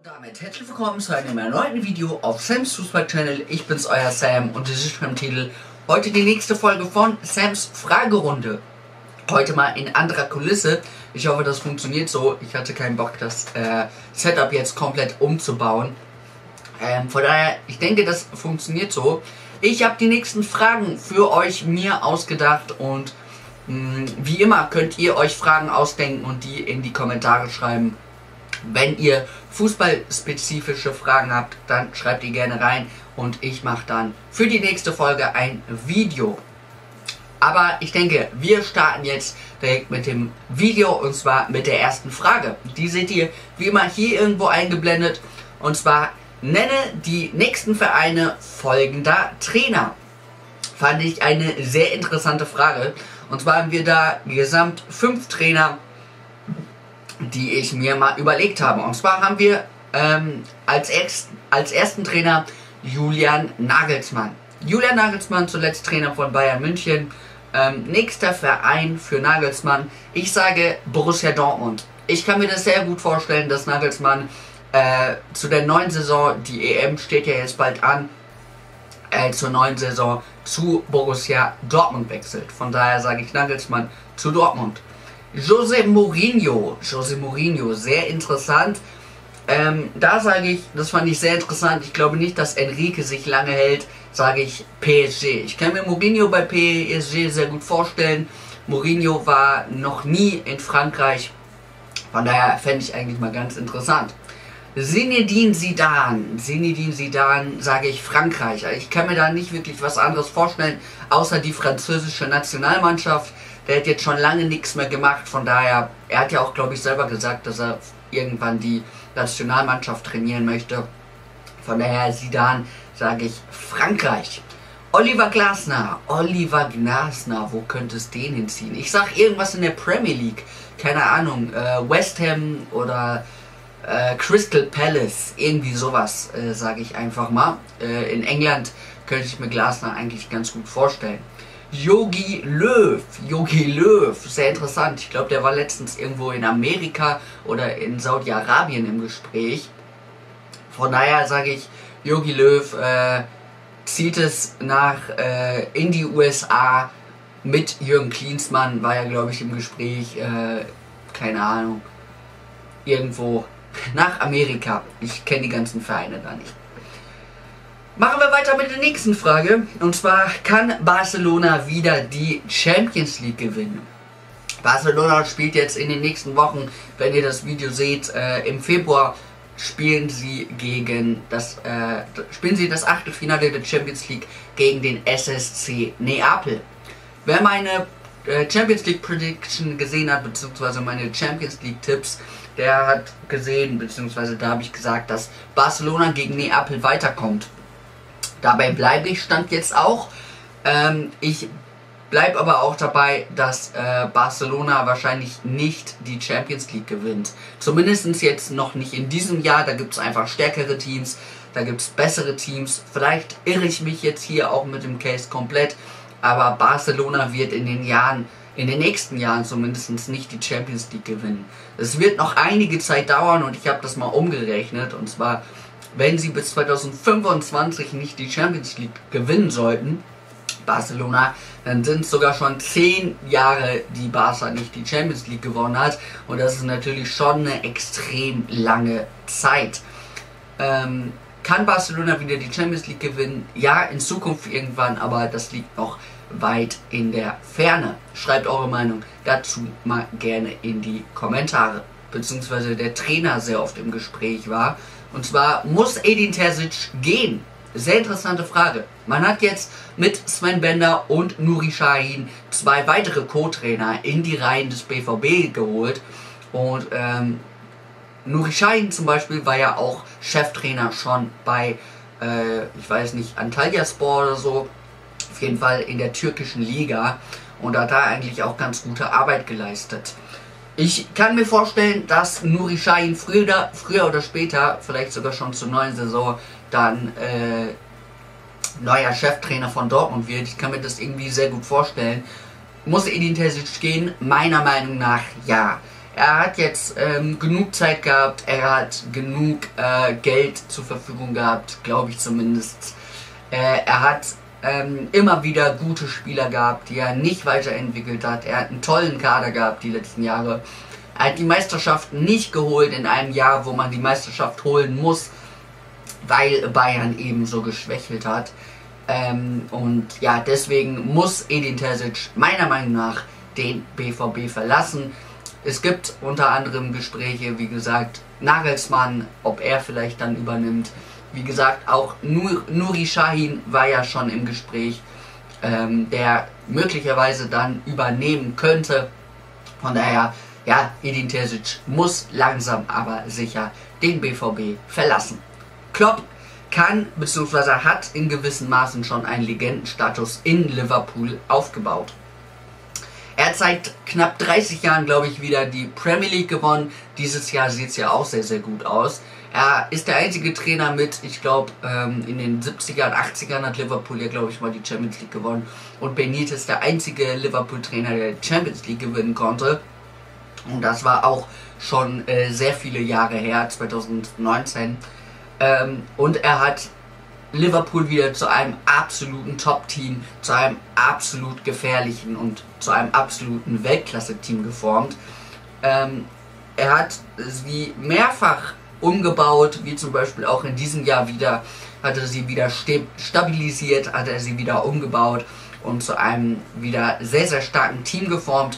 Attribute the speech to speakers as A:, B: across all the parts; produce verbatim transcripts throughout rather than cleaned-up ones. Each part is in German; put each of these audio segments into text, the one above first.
A: Damit herzlich willkommen zu einem erneuten Video auf Sams Fußball Channel. Ich bin's, euer Sam, und es ist beim Titel heute die nächste Folge von Sams Fragerunde. Heute mal in anderer Kulisse. Ich hoffe, das funktioniert so. Ich hatte keinen Bock, das äh, Setup jetzt komplett umzubauen. Ähm, von daher, ich denke, das funktioniert so. Ich habe die nächsten Fragen für euch mir ausgedacht und mh, wie immer könnt ihr euch Fragen ausdenken und die in die Kommentare schreiben. Wenn ihr fußballspezifische Fragen habt, dann schreibt die gerne rein und ich mache dann für die nächste Folge ein Video. Aber ich denke, wir starten jetzt direkt mit dem Video, und zwar mit der ersten Frage. Die seht ihr wie immer hier irgendwo eingeblendet, und zwar: nenne die nächsten Vereine folgender Trainer. Fand ich eine sehr interessante Frage, und zwar haben wir da gesamt fünf Trainer, die ich mir mal überlegt habe. Und zwar haben wir ähm, als, erst, als ersten Trainer Julian Nagelsmann. Julian Nagelsmann, zuletzt Trainer von Bayern München. Ähm, nächster Verein für Nagelsmann, ich sage Borussia Dortmund. Ich kann mir das sehr gut vorstellen, dass Nagelsmann äh, zu der neuen Saison, die E M steht ja jetzt bald an, äh, zur neuen Saison zu Borussia Dortmund wechselt. Von daher sage ich Nagelsmann zu Dortmund. José Mourinho, José Mourinho, sehr interessant. Ähm, da sage ich, das fand ich sehr interessant. Ich glaube nicht, dass Enrique sich lange hält, sage ich P S G. Ich kann mir Mourinho bei P S G sehr gut vorstellen. Mourinho war noch nie in Frankreich, von daher fände ich eigentlich mal ganz interessant. Zinedine Zidane, Zinedine Zidane, sage ich Frankreich. Ich kann mir da nicht wirklich was anderes vorstellen, außer die französische Nationalmannschaft. Der hat jetzt schon lange nichts mehr gemacht, von daher, er hat ja auch, glaube ich, selber gesagt, dass er irgendwann die Nationalmannschaft trainieren möchte. Von daher, Zidane, sage ich Frankreich. Oliver Glasner, Oliver Glasner, wo könnte es den hinziehen? Ich sag irgendwas in der Premier League, keine Ahnung, äh, West Ham oder äh, Crystal Palace, irgendwie sowas, äh, sage ich einfach mal. Äh, in England könnte ich mir Glasner eigentlich ganz gut vorstellen. Jogi Löw, Jogi Löw, sehr interessant. Ich glaube, der war letztens irgendwo in Amerika oder in Saudi-Arabien im Gespräch. Von daher sage ich, Jogi Löw äh, zieht es nach äh, in die U S A mit Jürgen Klinsmann, war ja, glaube ich, im Gespräch, äh, keine Ahnung, irgendwo nach Amerika. Ich kenne die ganzen Vereine da nicht. Machen wir weiter mit der nächsten Frage, und zwar: kann Barcelona wieder die Champions League gewinnen? Barcelona spielt jetzt in den nächsten Wochen, wenn ihr das Video seht, äh, im Februar spielen sie gegen das äh, spielen sie das Achtelfinale der Champions League gegen den S S C Neapel. Wer meine äh, Champions League Prediction gesehen hat, beziehungsweise meine Champions League Tipps, der hat gesehen, beziehungsweise da habe ich gesagt, dass Barcelona gegen Neapel weiterkommt. Dabei bleibe ich, stand jetzt auch. Ähm, ich bleibe aber auch dabei, dass äh, Barcelona wahrscheinlich nicht die Champions League gewinnt. Zumindest jetzt noch nicht in diesem Jahr. Da gibt es einfach stärkere Teams, da gibt es bessere Teams. Vielleicht irre ich mich jetzt hier auch mit dem Case komplett. Aber Barcelona wird in den Jahren, in den nächsten Jahren zumindest nicht die Champions League gewinnen. Es wird noch einige Zeit dauern, und ich habe das mal umgerechnet. Und zwar, wenn sie bis zweitausendfünfundzwanzig nicht die Champions League gewinnen sollten, Barcelona, dann sind es sogar schon zehn Jahre, die Barca nicht die Champions League gewonnen hat. Und das ist natürlich schon eine extrem lange Zeit. Ähm, kann Barcelona wieder die Champions League gewinnen? Ja, in Zukunft irgendwann, aber das liegt noch weit in der Ferne. Schreibt eure Meinung dazu mal gerne in die Kommentare. Beziehungsweise der Trainer sehr oft im Gespräch war. Und zwar: muss Edin Terzic gehen? Sehr interessante Frage. Man hat jetzt mit Sven Bender und Nuri Sahin zwei weitere Co-Trainer in die Reihen des B V B geholt. Und ähm, Nuri Sahin zum Beispiel war ja auch Cheftrainer schon bei, äh, ich weiß nicht, Antalyaspor oder so. Auf jeden Fall in der türkischen Liga. Und hat da eigentlich auch ganz gute Arbeit geleistet. Ich kann mir vorstellen, dass Nuri Sahin früher, früher oder später, vielleicht sogar schon zur neuen Saison, dann äh, neuer Cheftrainer von Dortmund wird. Ich kann mir das irgendwie sehr gut vorstellen. Muss Edin Terzic gehen? Meiner Meinung nach ja. Er hat jetzt ähm, genug Zeit gehabt, er hat genug äh, Geld zur Verfügung gehabt, glaube ich zumindest. Äh, er hat ähm, immer wieder gute Spieler gehabt, die er nicht weiterentwickelt hat. Er hat einen tollen Kader gehabt die letzten Jahre. Er hat die Meisterschaft nicht geholt in einem Jahr, wo man die Meisterschaft holen muss, weil Bayern eben so geschwächelt hat. Ähm, und ja, deswegen muss Edin Terzic meiner Meinung nach den B V B verlassen. Es gibt unter anderem Gespräche, wie gesagt, Nagelsmann, ob er vielleicht dann übernimmt. Wie gesagt, auch Nur, Nuri Sahin war ja schon im Gespräch, ähm, der möglicherweise dann übernehmen könnte. Von daher, ja, Edin Terzic muss langsam aber sicher den B V B verlassen. Klopp kann bzw. hat in gewissen Maßen schon einen Legendenstatus in Liverpool aufgebaut. Er hat seit knapp dreißig Jahren, glaube ich, wieder die Premier League gewonnen. Dieses Jahr sieht es ja auch sehr, sehr gut aus. Er ist der einzige Trainer mit, ich glaube, ähm, in den siebzigern, achtzigern hat Liverpool ja, glaube ich, mal die Champions League gewonnen. Und Benitez ist der einzige Liverpool-Trainer, der die Champions League gewinnen konnte. Und das war auch schon äh, sehr viele Jahre her, zweitausendneunzehn. Ähm, und er hat Liverpool wieder zu einem absoluten Top-Team, zu einem absolut gefährlichen und zu einem absoluten Weltklasse-Team geformt. Ähm, er hat sie mehrfach umgebaut, wie zum Beispiel auch in diesem Jahr wieder, hat er sie wieder stabilisiert, hat er sie wieder umgebaut und zu einem wieder sehr, sehr starken Team geformt.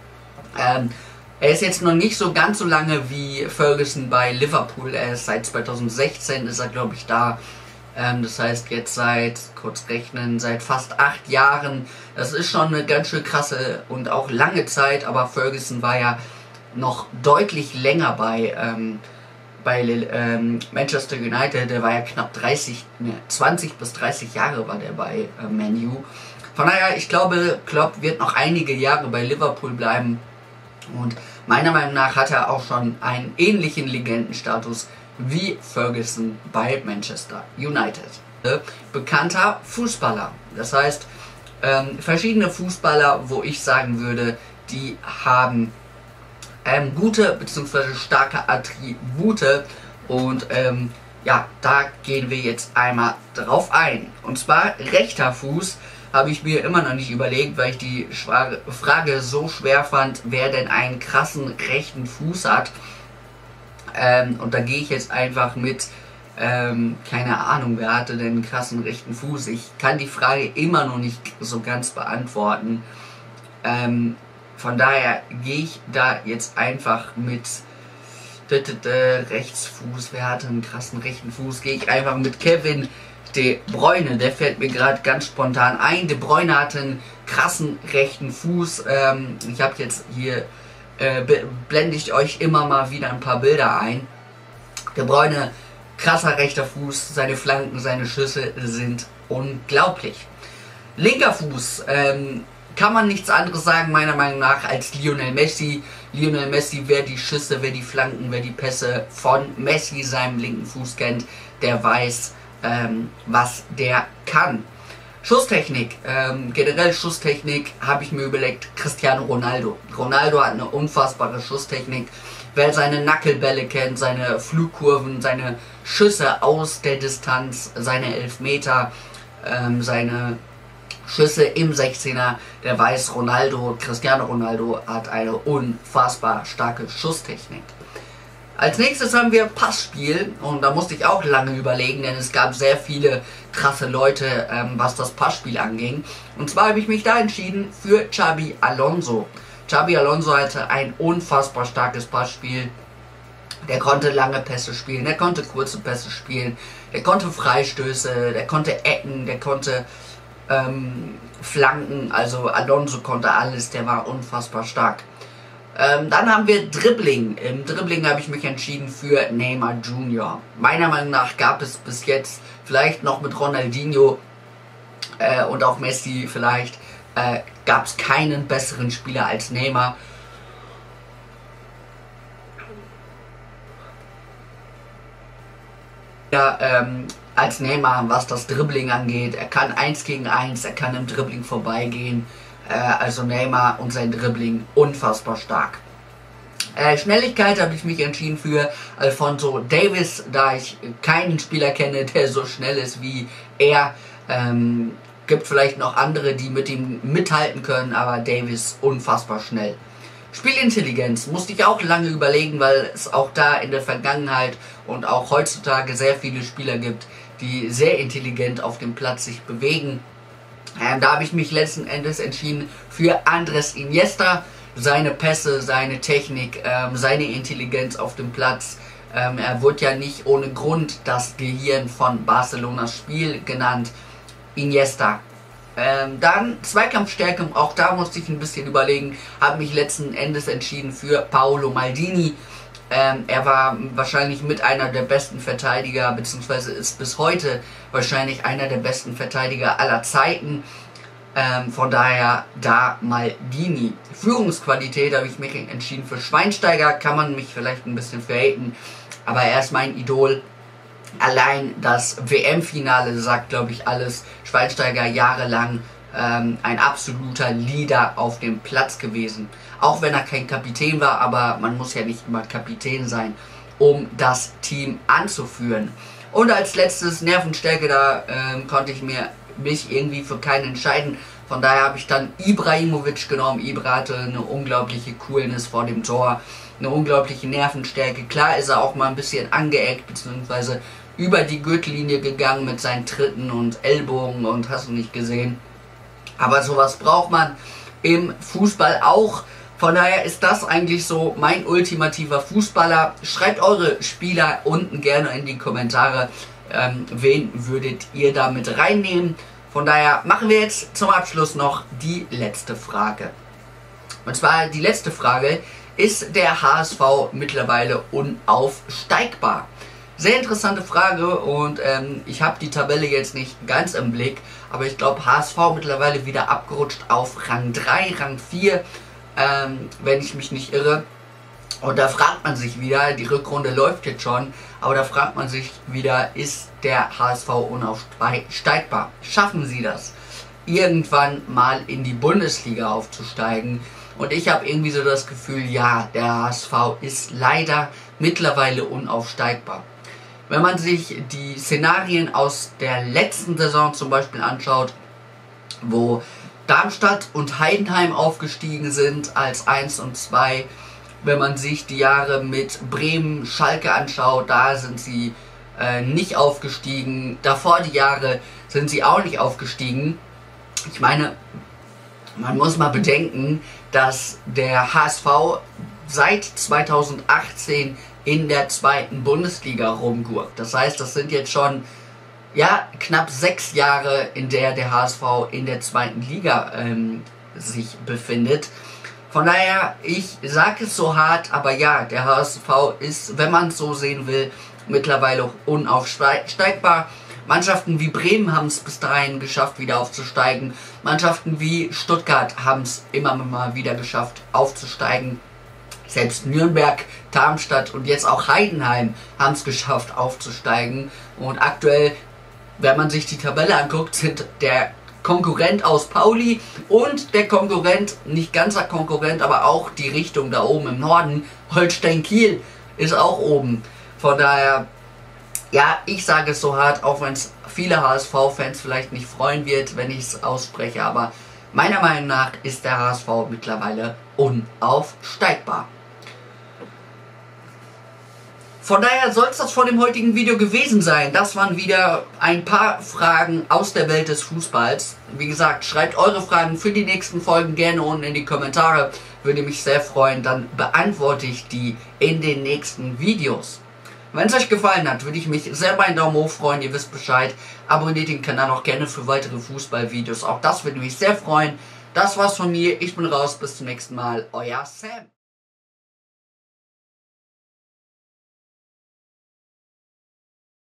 A: Ähm, er ist jetzt noch nicht so ganz so lange wie Ferguson bei Liverpool, er ist seit zweitausendsechzehn, ist er glaube ich da. Das heißt jetzt seit, kurz rechnen, seit fast acht Jahren. Das ist schon eine ganz schön krasse und auch lange Zeit, aber Ferguson war ja noch deutlich länger bei, ähm, bei ähm, Manchester United. Der war ja knapp dreißig, ne, zwanzig bis dreißig Jahre war der bei äh, Man U. Von daher, ich glaube, Klopp wird noch einige Jahre bei Liverpool bleiben. Und meiner Meinung nach hat er auch schon einen ähnlichen Legendenstatus wie Ferguson bei Manchester United. Bekannter Fußballer. Das heißt, ähm, verschiedene Fußballer, wo ich sagen würde, die haben ähm, gute bzw. starke Attribute. Und ähm, ja, da gehen wir jetzt einmal drauf ein. Und zwar rechter Fuß habe ich mir immer noch nicht überlegt, weil ich die Frage so schwer fand, wer denn einen krassen rechten Fuß hat. Ähm, und da gehe ich jetzt einfach mit, ähm, keine Ahnung, wer hatte denn einen krassen rechten Fuß? Ich kann die Frage immer noch nicht so ganz beantworten. Ähm, von daher gehe ich da jetzt einfach mit d -d -d Rechtsfuß. Wer hatte einen krassen rechten Fuß? Gehe ich einfach mit Kevin De Bruyne. Der fällt mir gerade ganz spontan ein. De Bruyne hatte einen krassen rechten Fuß. Ähm, ich habe jetzt hier Äh, blende ich euch immer mal wieder ein paar Bilder ein. De Bruyne, krasser rechter Fuß, seine Flanken, seine Schüsse sind unglaublich. Linker Fuß, ähm, kann man nichts anderes sagen, meiner Meinung nach, als Lionel Messi. Lionel Messi, wer die Schüsse, wer die Flanken, wer die Pässe von Messi, seinem linken Fuß kennt, der weiß, ähm, was der kann. Schusstechnik, ähm, generell Schusstechnik habe ich mir überlegt, Cristiano Ronaldo. Ronaldo hat eine unfassbare Schusstechnik. Wer seine Nackelbälle kennt, seine Flugkurven, seine Schüsse aus der Distanz, seine Elfmeter, ähm, seine Schüsse im sechzehner, der weiß, Ronaldo, Cristiano Ronaldo hat eine unfassbar starke Schusstechnik. Als nächstes haben wir Passspiel und da musste ich auch lange überlegen, denn es gab sehr viele krasse Leute, ähm, was das Passspiel anging. Und zwar habe ich mich da entschieden für Xabi Alonso. Xabi Alonso hatte ein unfassbar starkes Passspiel. Der konnte lange Pässe spielen, der konnte kurze Pässe spielen, der konnte Freistöße, der konnte Ecken, der konnte ähm, Flanken. Also Alonso konnte alles, der war unfassbar stark. Ähm, dann haben wir Dribbling. Im Dribbling habe ich mich entschieden für Neymar Junior Meiner Meinung nach gab es bis jetzt, vielleicht noch mit Ronaldinho äh, und auch Messi vielleicht, äh, gab es keinen besseren Spieler als Neymar. Ja, ähm, als Neymar, was das Dribbling angeht. Er kann eins gegen eins, er kann im Dribbling vorbeigehen. Also Neymar und sein Dribbling unfassbar stark. Äh, Schnelligkeit habe ich mich entschieden für Alphonso Davies, da ich keinen Spieler kenne, der so schnell ist wie er. Ähm, gibt vielleicht noch andere, die mit ihm mithalten können, aber Davies unfassbar schnell. Spielintelligenz musste ich auch lange überlegen, weil es auch da in der Vergangenheit und auch heutzutage sehr viele Spieler gibt, die sehr intelligent auf dem Platz sich bewegen. Ähm, da habe ich mich letzten Endes entschieden für Andres Iniesta. Seine Pässe, seine Technik, ähm, seine Intelligenz auf dem Platz. Ähm, er wurde ja nicht ohne Grund das Gehirn von Barcelonas Spiel genannt. Iniesta. Ähm, dann Zweikampfstärke, auch da musste ich ein bisschen überlegen, habe mich letzten Endes entschieden für Paolo Maldini. Ähm, er war wahrscheinlich mit einer der besten Verteidiger, beziehungsweise ist bis heute wahrscheinlich einer der besten Verteidiger aller Zeiten. Ähm, von daher da Maldini. Führungsqualität habe ich mich entschieden für Schweinsteiger, kann man mich vielleicht ein bisschen verhaten, aber er ist mein Idol. Allein das W M-Finale sagt, glaube ich, alles. Schweinsteiger jahrelang ähm, ein absoluter Leader auf dem Platz gewesen. Auch wenn er kein Kapitän war, aber man muss ja nicht immer Kapitän sein, um das Team anzuführen. Und als letztes Nervenstärke, da ähm, konnte ich mir mich irgendwie für keinen entscheiden. Von daher habe ich dann Ibrahimovic genommen. Ibra hatte eine unglaubliche Coolness vor dem Tor, eine unglaubliche Nervenstärke. Klar ist er auch mal ein bisschen angeeckt, beziehungsweise über die Gürtellinie gegangen mit seinen Tritten und Ellbogen und hast du nicht gesehen. Aber sowas braucht man im Fußball auch. Von daher ist das eigentlich so mein ultimativer Fußballer. Schreibt eure Spieler unten gerne in die Kommentare. Ähm, wen würdet ihr da mit reinnehmen? Von daher machen wir jetzt zum Abschluss noch die letzte Frage. Und zwar die letzte Frage: Ist der H S V mittlerweile unaufsteigbar? Sehr interessante Frage und ähm, ich habe die Tabelle jetzt nicht ganz im Blick, aber ich glaube H S V mittlerweile wieder abgerutscht auf Rang drei, Rang vier, ähm, wenn ich mich nicht irre. Und da fragt man sich wieder, die Rückrunde läuft jetzt schon, aber da fragt man sich wieder, ist der H S V unaufsteigbar? Schaffen sie das, irgendwann mal in die Bundesliga aufzusteigen? Und ich habe irgendwie so das Gefühl, ja, der H S V ist leider mittlerweile unaufsteigbar. Wenn man sich die Szenarien aus der letzten Saison zum Beispiel anschaut, wo Darmstadt und Heidenheim aufgestiegen sind als eins und zwei, wenn man sich die Jahre mit Bremen, Schalke anschaut, da sind sie äh, nicht aufgestiegen. Davor die Jahre sind sie auch nicht aufgestiegen. Ich meine, man muss mal bedenken, dass der H S V seit zweitausendachtzehn in der zweiten Bundesliga rumgurkt. Das heißt, das sind jetzt schon ja knapp sechs Jahre, in der der H S V in der zweiten Liga ähm, sich befindet. Von daher, ich sage es so hart, aber ja, der H S V ist, wenn man es so sehen will, mittlerweile unaufsteigbar. Mannschaften wie Bremen haben es bis dahin geschafft, wieder aufzusteigen. Mannschaften wie Stuttgart haben es immer mal wieder geschafft, aufzusteigen. Selbst Nürnberg, Darmstadt und jetzt auch Heidenheim haben es geschafft, aufzusteigen. Und aktuell, wenn man sich die Tabelle anguckt, sind der Konkurrent aus Pauli und der Konkurrent, nicht ganzer Konkurrent, aber auch die Richtung da oben im Norden, Holstein Kiel, ist auch oben. Von daher, ja, ich sage es so hart, auch wenn es viele H S V-Fans vielleicht nicht freuen wird, wenn ich es ausspreche, aber meiner Meinung nach ist der H S V mittlerweile unaufsteigbar. Von daher soll es das von dem heutigen Video gewesen sein. Das waren wieder ein paar Fragen aus der Welt des Fußballs. Wie gesagt, schreibt eure Fragen für die nächsten Folgen gerne unten in die Kommentare. Würde mich sehr freuen, dann beantworte ich die in den nächsten Videos. Wenn es euch gefallen hat, würde ich mich sehr über einen Daumen hoch freuen. Ihr wisst Bescheid. Abonniert den Kanal auch gerne für weitere Fußballvideos. Auch das würde mich sehr freuen. Das war's von mir. Ich bin raus. Bis zum nächsten Mal. Euer Sam.